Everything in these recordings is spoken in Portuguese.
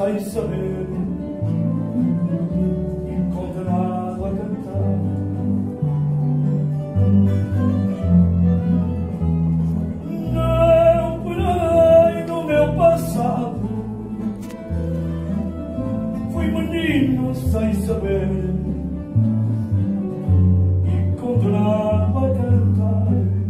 sem saber e condenado a cantar. Não parei no meu passado, fui menino sem saber e condenado a cantar.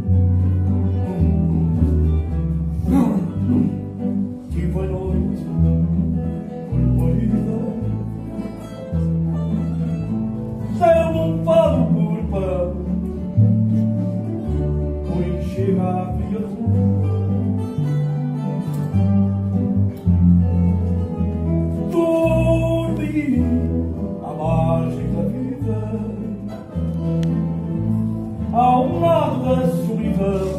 Tive a noite colorida, saiu um fado por pão, por encher a minha rua. Dormi à margem da vida, ao lado da solidão,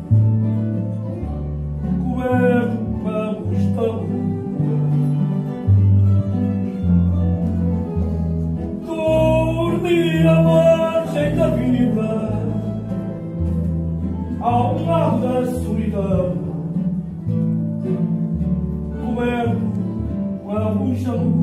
coberto pelos tabuas. Dormi à margem da vida, ao lado da solidão, coberto pelos tabuas.